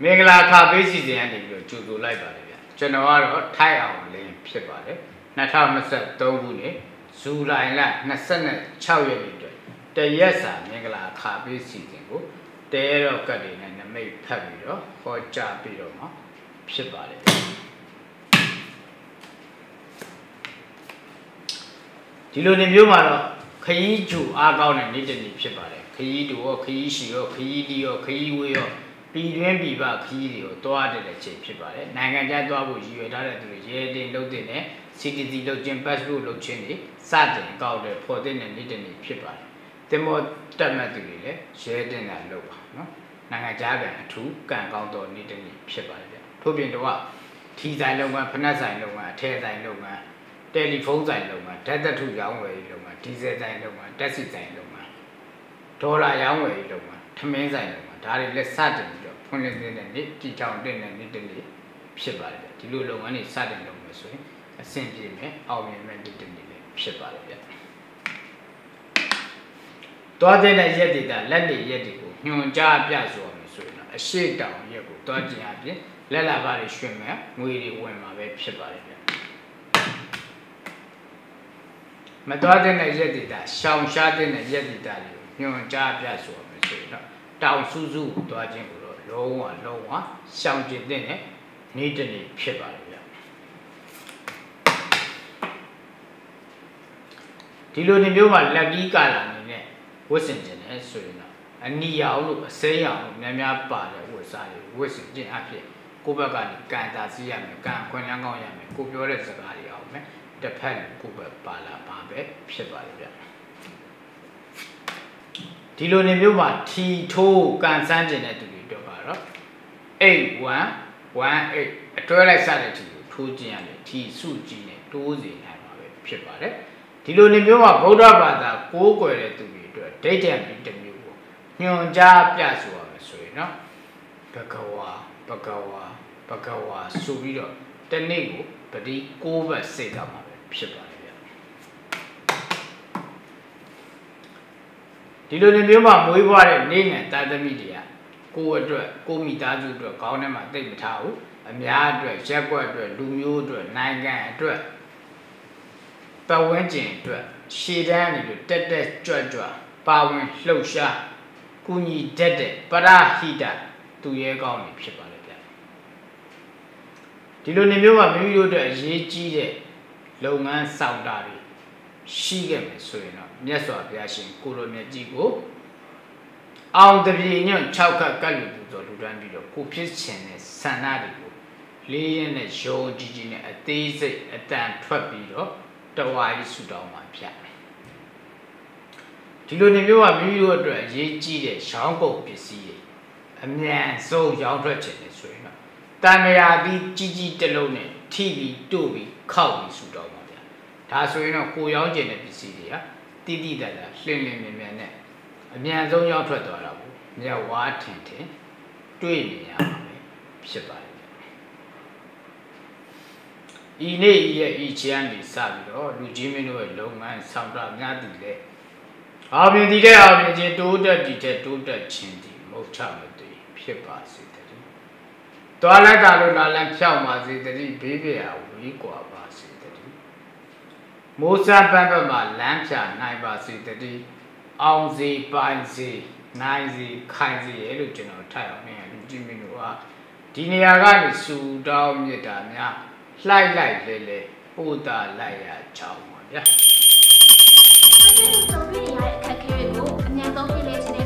င်္ဂလာခါပေးစီစဉ်ကနေပြီးတော့ကြိုဆိုလိုက်ပါတယ်ဗျကျွန်တော်ကတော့ထိုက်အောင်လင်းဖြစ်ပါတယ်2023ခုနှစ်ဇူလိုင်လ26ရက်နေ့အတွက်တရက်စာမင်္ဂလာခါပေးစီစဉ်ကိုတဲတော့ကတ်တွေနဲ့နမိတ်ဖတ်ပြီးတော့ဟောကြားပြီးတော့မှဖြစ်ပါတယ်ဒီလိုနေမျိုးမှာတော့ခရီးကျူအားကောင်းတဲ့နေ့တစ်နေ့ဖြစ်ပါတယ်ခရီးတူရောခရီးရှည်ရောခရီးဒီရောခရီးဝေးရောပြည်တွင်းပြည်ပခရီးတွေကိုတွားတဲ့ချိန်ဖြစ်ပါတယ်နိုင်ငံခြားတွားဖို့ရည်ရွယ်ထားတဲ့သူတွေရဲတင်လုပ်တဲ့နဲ့ CTC လုပ်ခြင်း passport လုပ်ခြင်းတွေစတင်ကောက်တဲ့ဖော်တဲ့နေ့တစ်နေ့ဖြစ်ပါတယ်တင်မောတက်မှတ်သူတွေလည်းရဲတင်တာလုပ်ပါနော်နိုင်ငံခြားကအထူးကံကောင်းသောနေ့တစ်နေ့ဖြစ်ပါတယ်ဗျထို့ပြင်တော့ထီဆိုင်လုပ်ငန်းဖနက်ဆိုင်လုပ်ငန်းအထည်ဆိုင်လုပ်ငန်းတယ်လီဖုန်းဆိုင်လုပ်ငန်းဓာတ်သတ္ထုရောင်းဝယ်လုပ်ငန်းဒီဇယ်ဆိုင်လုပ်ငန်းတက်စီဆိုင်လုပ်ငန်းဒေါ်လာရောင်းဝယ်လုပ်ငန်းထမင်းဆိုင်လုပ်ငန်းဒါတွေလည်းစတင်ပြီးတော့ဖွင့်လှစ်နေတဲ့နေ့တီချောင်းတဲ့နေ့တစ်နေ့ဖြစ်ပါတယ်ဗျဒီလိုလုပ်ငန်းတွေစတင်လုပ်မယ်ဆိုရင်အဆင်ပြေမယ်အောင်မြင်မယ်နေ့တစ်နေ့လည်းဖြစ်ပါတယ်ဗျတွားတဲ့ရက်တွေလက်တွေရက်တွေကိုညွန်ကြားပြဆိုရမယ်ဆိုရင်တော့အရှိတောင်ရက်ကိုတွားကျင်အပြင်လက်လာပါတွေရွှင်မယ်ငွေတွေဝင်မှာပဲဖြစ်ပါတယ်ဗျမတွားတဲ့ရက်တွေရှောင်ရှားတဲ့ရက်တွေတွေကိုညွန်ကြားပြဆိုရမယ်ဆိုရင်တော့တောင်စုစုကိုတွားခြင်းကိုတော့လုံးဝရှောင်ကျင်တဲ့နေ့တစ်နေ့ဖြစ်ပါတယ်ဗျဒီလိုနေမျိုးမှာလက်ကြီးကာလာနေနဲ့ဝတ်ဆင်ခြင်းနဲ့ဆိုရင်တော့အနီရောင်လို့အစိမ်းရောင်လို့များပါတဲ့ဝတ်စားတွေဝတ်ဆင်ခြင်းအဖြစ်ကိုယ့်ဘက်ကနေကန်တာစီးရမယ်ကန်ခွင့်လန်းကောင်းရမယ်ကိုပြောတဲ့စကားတွေအောင်မယ်တစ်ဖက်ကိုယ့်ဘက်ပါလာပါပဲဖြစ်ပါလေဗျဒီလိုနေမျိုးမှာထီထိုးကန်ဆန်းခြင်းတဲ့သူတွေတော့ကတော့8118အတွဲလိုက်စတဲ့ထီကိုထိုးခြင်းရတယ်ထီစုကြည့်နဲ့တိုးစီနိုင်ပါပဲဖြစ်ပါတယ်ဒီလိုနေမျိုးမှာဗုဒ္ဓဘာသာကိုးကွယ်တဲ့သူတွေအတွက်ဒိဋ္ဌိယပြီးတစ်မျိုးကိုညွန်ကြားပြဆိုရမယ်ဆိုရင်နော်ဘဂဝါဆိုပြီးတော့တနေ့ကိုပတိ9ဘက်စိတ်တော့မှာပဲဖြစ်ပါတယ်ဗျဒီလိုနေမျိုးမှာမွေးဖွားတဲ့နေနဲ့တာသမီတွေကကိုယ့်အတွက်ကိုမိသားစုအတွက်ခေါင်းထဲမှာသိမထားဘူးအများအတွက်ရက်ွက်အတွက်လူမျိုးအတွက်နိုင်ငံအတွက်ပတ်ဝန်းကျင်အတွက်ရှေ့တန်းနေလို့တက်ကြွပါဝင်လှုပ်ရှားကုညီတတ်တဲ့ပရဟိတသူရဲကောင်းတွေဖြစ်ပါလေဗျဒီလိုနေမျိုးမှာမိမိတို့အတွက်အရေးကြီးတဲ့လုပ်ငန်းဆောင်တာတွေရှိခဲ့မယ်ဆိုရင်တော့မြတ်စွာဘုရားရှင်ကိုလိုမြတ်ကြီးကိုအောင်တပြေညွန့်6ခတ်ကတ်လူပူဇော်လူတန်းပြီးတော့ကိုဖြစ်ခြင်းနဲ့ဆန္ဒတွေကိုလေးရင်းနဲ့ယုံကြည်နဲ့အသေးစိတ်အတန်ထွက်ပြီးတော့တဝါကြီးဆူတောင်းမှာဖြတ်ဒီလိုနေမျိုးကမိမိတို့အတွက်အရေးကြီးတဲ့ရောင်းကုန်ပစ္စည်းတွေအမြန်ဆုံးရောင်းထွက်ခြင်းနဲ့ဆိုရင်တော့တန်မြာပြီးကြီးတစ်လုံးနဲ့ထိပြီးတို့ပြီးခောက်ပြီးဆူတောင်းပါဗျာဒါဆိုရင်တော့ကိုရောင်းကျင်တဲ့ပစ္စည်းတွေဟာတိတိတတ်တာလှင်မြန်နဲ့အမြန်ဆုံးရောက်ထွက်သွားတာကိုမြတ်ဝါထင်တွေ့နေရမှာပဲဖြစ်ပါတယ်ဤနေ့ရဲ့ဤချမ်းနေစပြီးတော့လူကြီးမင်းတို့ရဲ့လုပ်ငန်းဆောင်တာများသည်လေအာပြင်ဒီတဲ့အာပြင်ချင်းတိုးတက်ဒီတဲ့တိုးတက်ခြင်းဒီမဟုတ်ချမသိဖြစ်ပါစေတည်းတွားလိုက်တာလို့လာလန်းဖြောက်ပါစေတည်းဘေးပြရာဝေးကွာပါစေတည်းမိုးစားပန်းဘက်မှာလမ်းဖြာနိုင်ပါစေတည်းအောင်စီပိုင်စီနိုင်စီခိုင်စီရဲ့လို့ကျွန်တော်ထိုက်အောင်နေလူကြီးမင်းတို့ဟာဒီနေရာကနေစူတောင်းမြတ်တာများလှိုက်လေပို့တာလိုက်ရချောင်းပါဗျာအဲ့ဒီလိုကြုံတွေ့ရတဲ့အခက်အခဲတွေကိုအများဆုံးဖြေလဲခြင်း